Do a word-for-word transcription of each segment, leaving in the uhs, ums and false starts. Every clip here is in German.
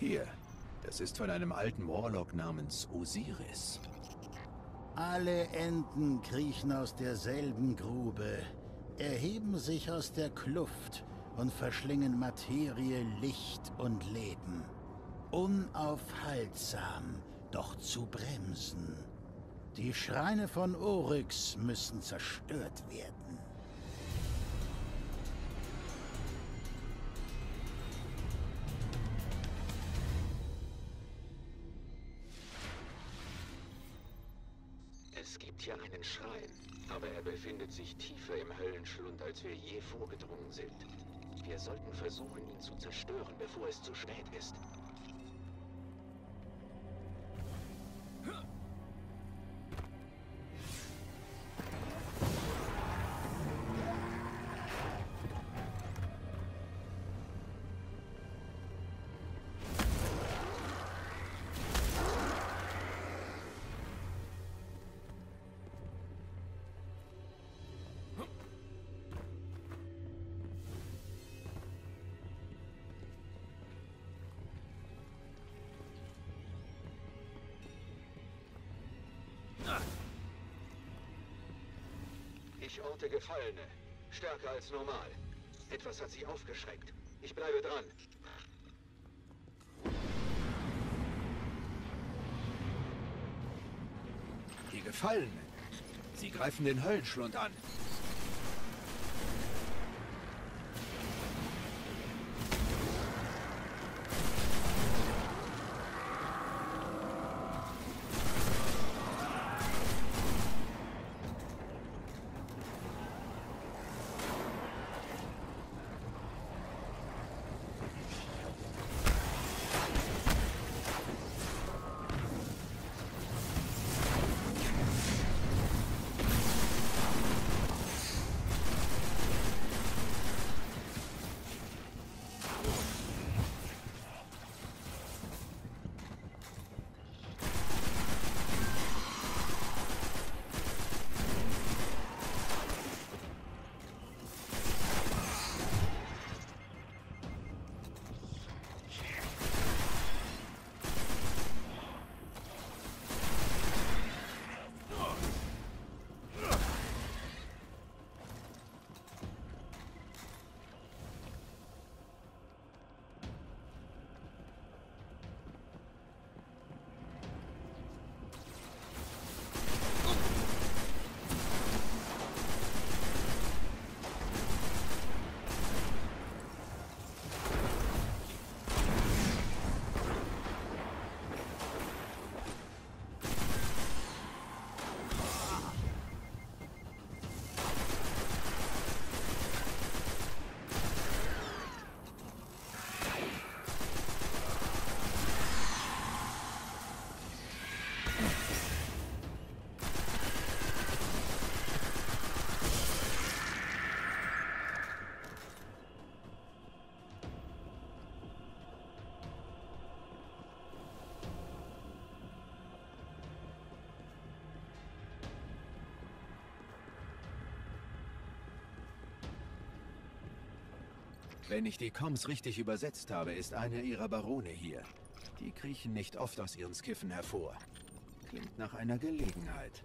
Hier, das ist von einem alten Warlock namens Osiris. Alle Enten kriechen aus derselben Grube, erheben sich aus der Kluft und verschlingen Materie, Licht und Leben. Unaufhaltsam, doch zu bremsen. Die Schreine von Oryx müssen zerstört werden. Es gibt hier einen Schrein, aber er befindet sich tiefer im Höllenschlund, als wir je vorgedrungen sind. Wir sollten versuchen, ihn zu zerstören, bevor es zu spät ist. Ich orte Gefallene. Stärker als normal. Etwas hat sie aufgeschreckt. Ich bleibe dran. Die Gefallenen. Sie greifen den Höllenschlund an. Wenn ich die Comms richtig übersetzt habe, ist einer ihrer Barone hier. Die kriechen nicht oft aus ihren Skiffen hervor. Klingt nach einer Gelegenheit.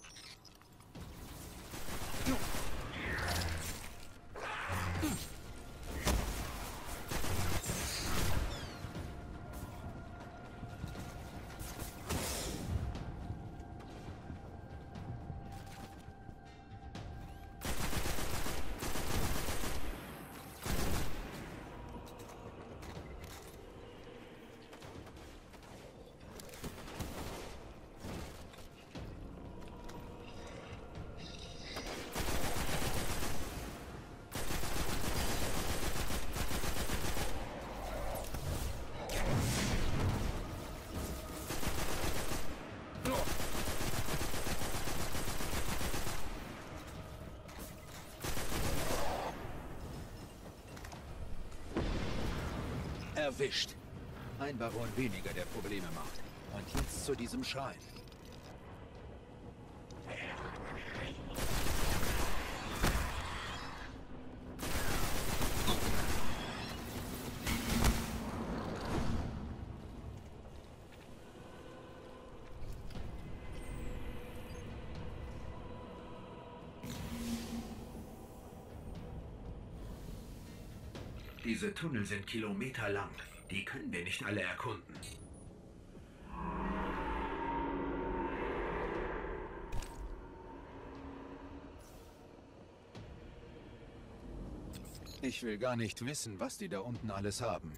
Erwischt. Ein Baron weniger, der Probleme macht. Und jetzt zu diesem Schrein. Diese Tunnel sind kilometerlang. Die können wir nicht alle erkunden. Ich will gar nicht wissen, was die da unten alles haben.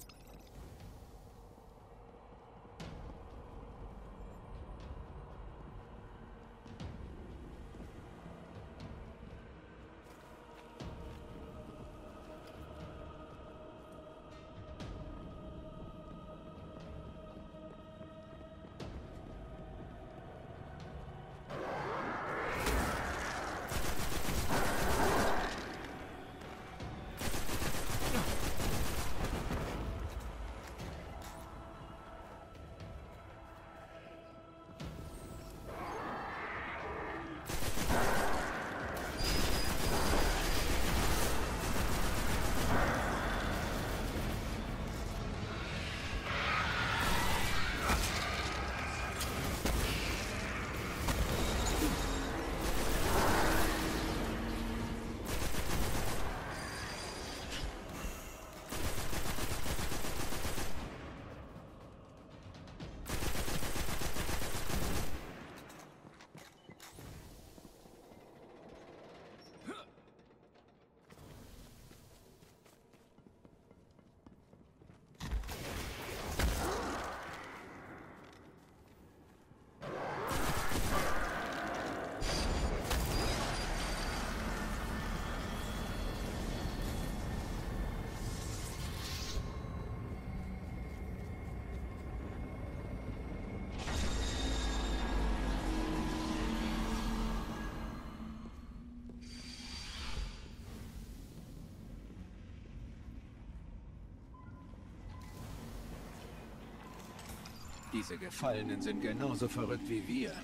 Diese Gefallenen sind genauso verrückt wie wir.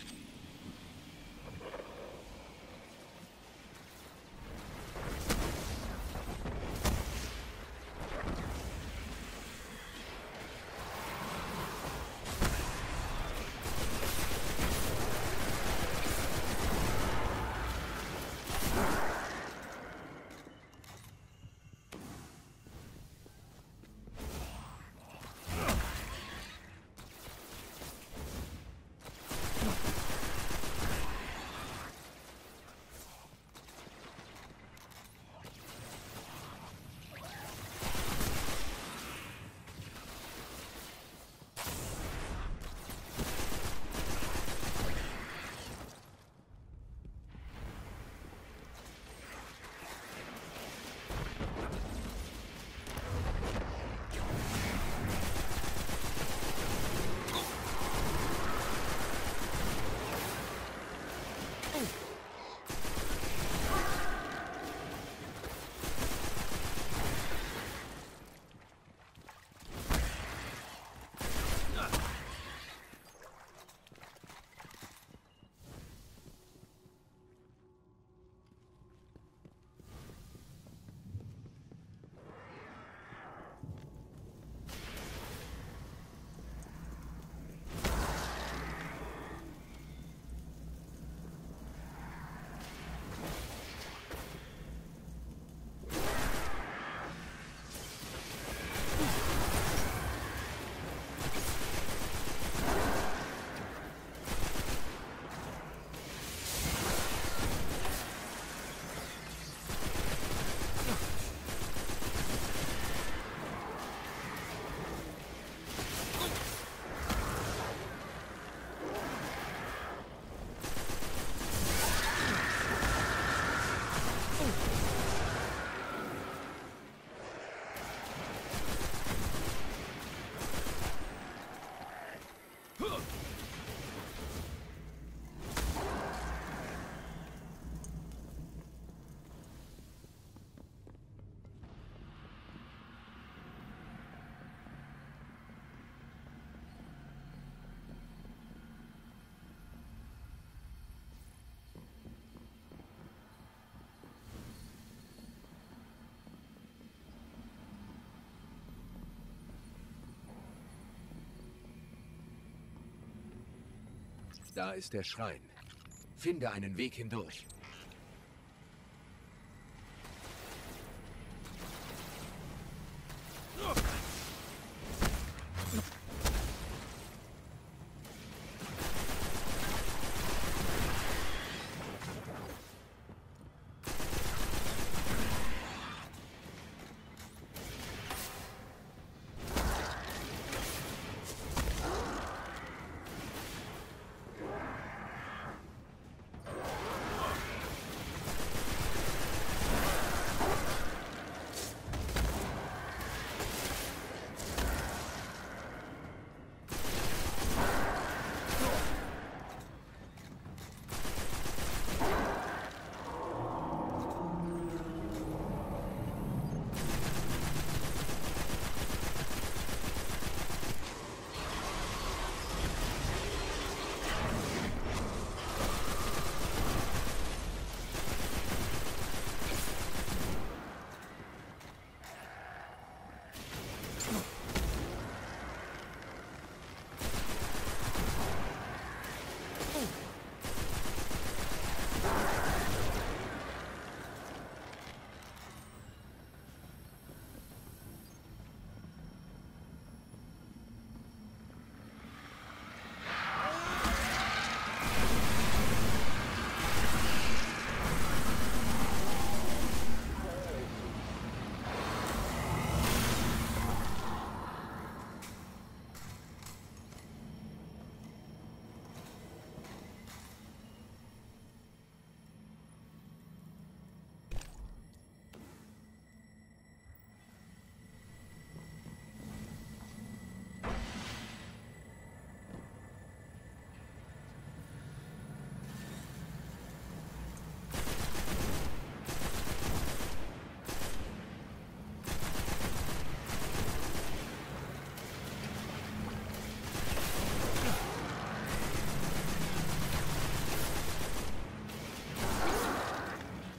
Da ist der Schrein. Finde einen Weg hindurch.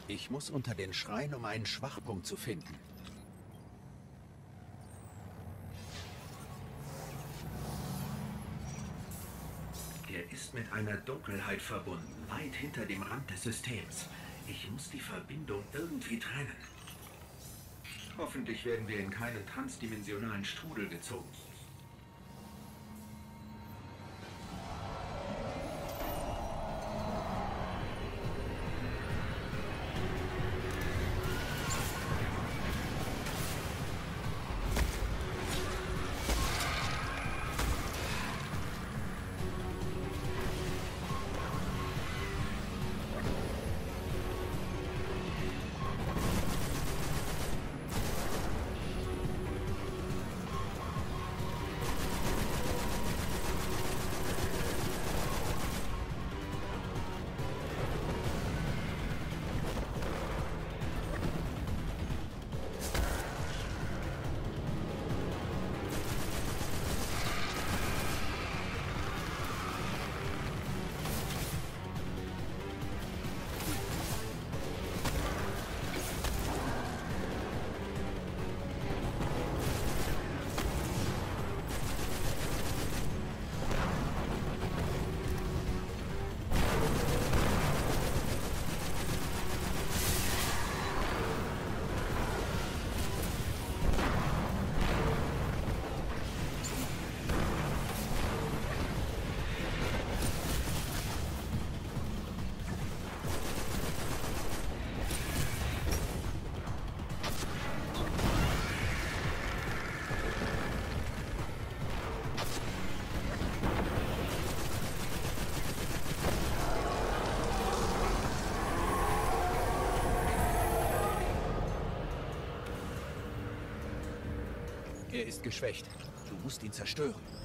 Ich muss unter den Schrein, um einen Schwachpunkt zu finden. Er ist mit einer Dunkelheit verbunden, weit hinter dem Rand des Systems. Ich muss die Verbindung irgendwie trennen. Hoffentlich werden wir in keinen transdimensionalen Strudel gezogen. Er ist geschwächt. Du musst ihn zerstören.